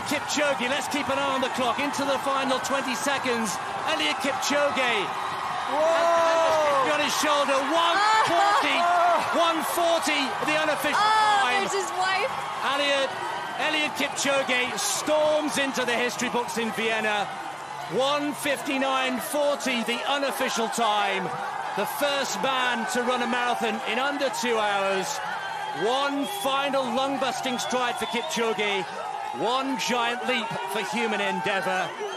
Eliud Kipchoge, let's keep an eye on the clock. Into the final 20 seconds. Eliud Kipchoge. Whoa! On his shoulder. 140, the unofficial time. There's his wife. Eliud Kipchoge storms into the history books in Vienna. 1:59.40, the unofficial time. The first man to run a marathon in under 2 hours. One final lung-busting stride for Kipchoge. One giant leap for human endeavour.